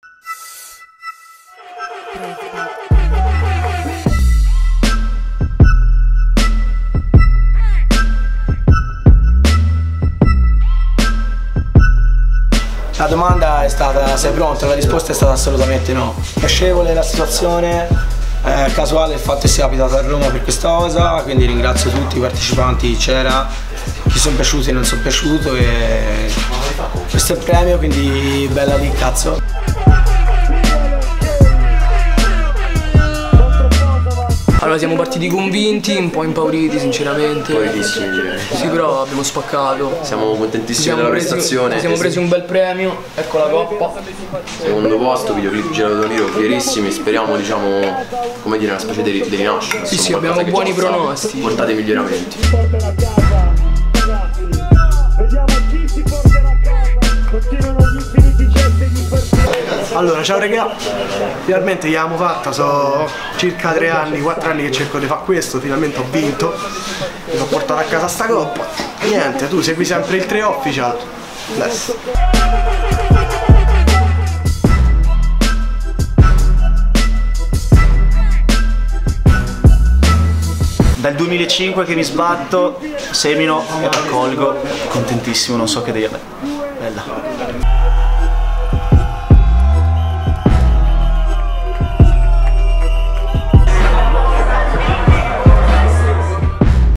La domanda è stata: sei pronto? La risposta è stata assolutamente no. Piacevole la situazione, casuale il fatto che sia capitato a Roma per questa cosa, quindi ringrazio tutti i partecipanti, chi c'era, chi sono piaciuti e non sono piaciuto, e questo è il premio, quindi bella lì, cazzo. Allora siamo partiti convinti, un po' impauriti sinceramente. Impauritissimi direi. Sì, però abbiamo spaccato. Siamo contentissimi della prestazione. Ci siamo presi un bel premio, ecco la coppa. Secondo posto, videoclip girato da Niro, fierissimi, speriamo, diciamo, come dire, una specie di rinascita. Sì, sì, abbiamo buoni pronosti. Portate miglioramenti. Allora, ciao regà, finalmente gliel'abbiamo fatta, so circa 3 anni, 4 anni che cerco di fare questo, finalmente ho vinto, mi sono portato a casa sta coppa, niente, tu segui sempre il 3 Official, bless. Dal 2005 che mi sbatto, semino e raccolgo, contentissimo, non so che dire. Bella.